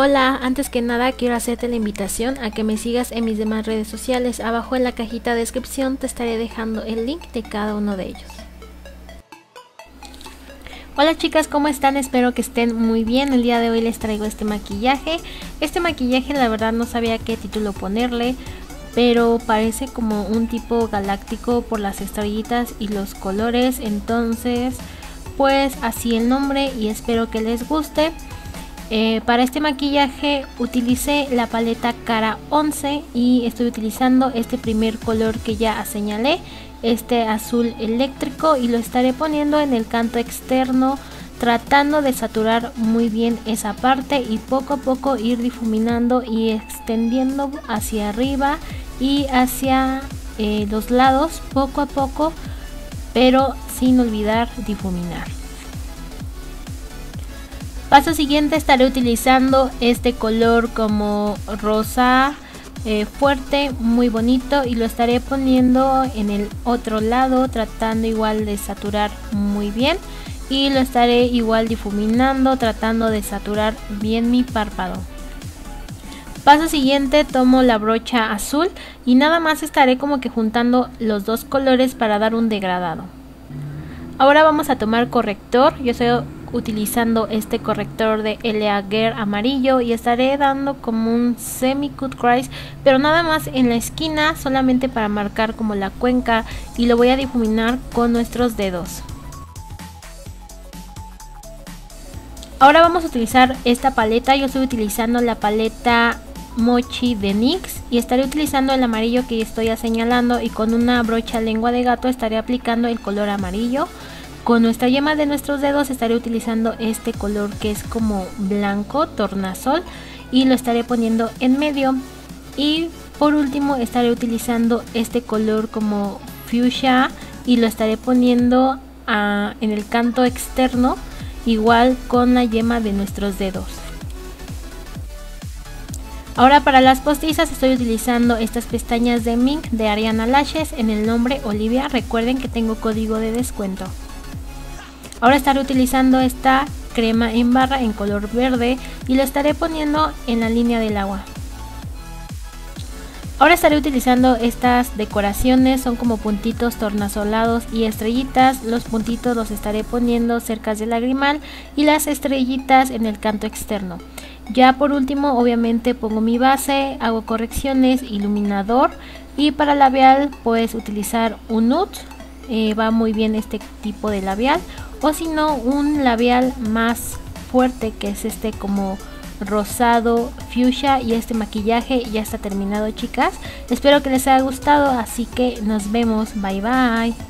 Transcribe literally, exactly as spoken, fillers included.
Hola, antes que nada quiero hacerte la invitación a que me sigas en mis demás redes sociales. Abajo en la cajita de descripción te estaré dejando el link de cada uno de ellos. Hola chicas, ¿cómo están? Espero que estén muy bien. El día de hoy les traigo este maquillaje. Este maquillaje la verdad no sabía qué título ponerle, pero parece como un tipo galáctico por las estrellitas y los colores. Entonces pues así el nombre y espero que les guste. Eh, para este maquillaje utilicé la paleta Cara once y estoy utilizando este primer color que ya señalé, este azul eléctrico, y lo estaré poniendo en el canto externo, tratando de saturar muy bien esa parte y poco a poco ir difuminando y extendiendo hacia arriba y hacia eh, los lados poco a poco, pero sin olvidar difuminar. Paso siguiente, estaré utilizando este color como rosa eh, fuerte, muy bonito, y lo estaré poniendo en el otro lado, tratando igual de saturar muy bien, y lo estaré igual difuminando, tratando de saturar bien mi párpado. Paso siguiente, tomo la brocha azul y nada más estaré como que juntando los dos colores para dar un degradado. Ahora vamos a tomar corrector. Yo estoy utilizando este corrector de L A Guerre amarillo y estaré dando como un semi cut crease, pero nada más en la esquina, solamente para marcar como la cuenca, y lo voy a difuminar con nuestros dedos. Ahora vamos a utilizar esta paleta. Yo estoy utilizando la paleta Mochi de NYX y estaré utilizando el amarillo que estoy señalando, y con una brocha lengua de gato estaré aplicando el color amarillo. Con nuestra yema de nuestros dedos estaré utilizando este color que es como blanco tornasol y lo estaré poniendo en medio. Y por último estaré utilizando este color como fuchsia y lo estaré poniendo uh, en el canto externo, igual con la yema de nuestros dedos. Ahora para las postizas estoy utilizando estas pestañas de Mink de Ariana Lashes en el nombre Olivia. Recuerden que tengo código de descuento. Ahora estaré utilizando esta crema en barra en color verde y lo estaré poniendo en la línea del agua. Ahora estaré utilizando estas decoraciones, son como puntitos tornasolados y estrellitas. Los puntitos los estaré poniendo cerca del lagrimal y las estrellitas en el canto externo. Ya por último obviamente pongo mi base, hago correcciones, iluminador, y para labial puedes utilizar un nude, eh, va muy bien este tipo de labial, o si no un labial más fuerte que es este como rosado fuchsia. Y este maquillaje ya está terminado chicas, espero que les haya gustado, así que nos vemos, bye bye.